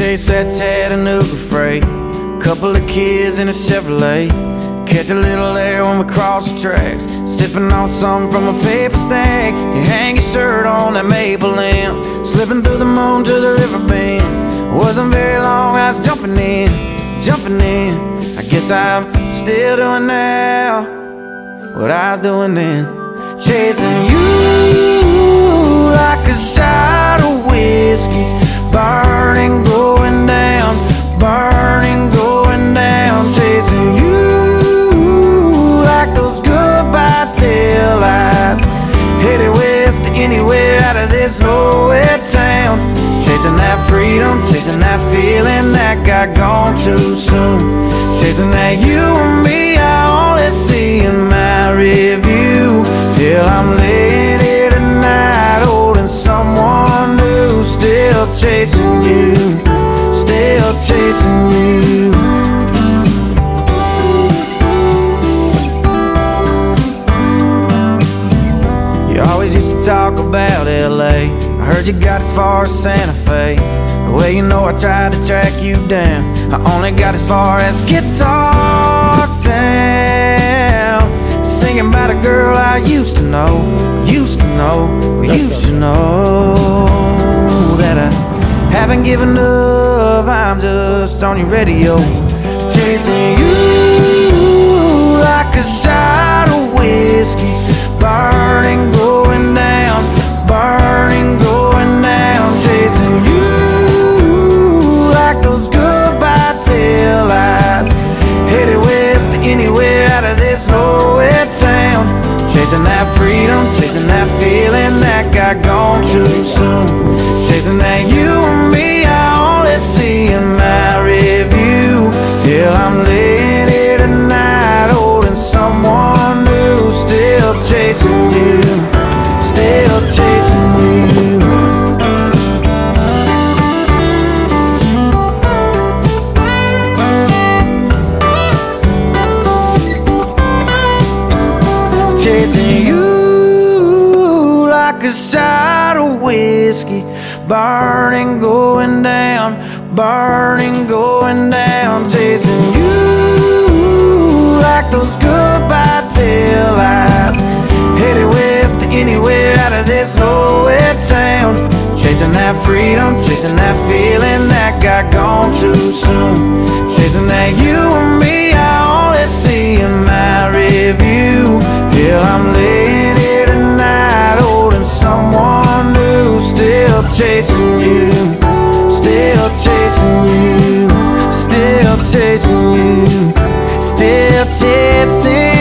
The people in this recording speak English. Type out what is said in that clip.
chase that Chattanooga freight, couple of kids in a Chevrolet. Catch a little air when we cross the tracks, sipping on something from a paper stack. You hang your shirt on that maple limb, slipping through the moon to the river bend. Wasn't very long, I was jumping in. I guess I'm still doing now what I was doing then. Chasing you like a shot of whiskey, burning, going down, burning, going down. Chasing you like those goodbye tail lights, headed west to anywhere out of this nowhere town. Chasing that freedom, chasing that feeling that got gone too soon. Chasing that you and me I only see in my review. Till I'm laying here tonight holding someone new. Still chasing you, still chasing you. You always used to talk about LA. I heard you got as far as Santa Fe. Well, you know I tried to track you down. I only got as far as Guitar Town, singing about a girl I used to know, that I haven't given up. I'm just on your radio, chasing you like a shot of whiskey, burning, going down, burning, going down. Chasing you like those goodbye tail lights, headed west to anywhere out of this nowhere town. Chasing that freedom, chasing that feeling that got gone too soon. Chasing that you and me I only see in my review. Till I'm laying here tonight holding someone new. Still chasing you, still chasing you. Chasing you like a shot of whiskey, burning, going down, burning, going down. Chasing you like those goodbye tail lights, headed west to anywhere out of this nowhere town. Chasing that freedom, chasing that feeling that got gone too soon. Chasing that you and me I only see in my review. Till I'm laying here tonight holding someone new. Still chasing you, still chasing you, still chasing you, still chasing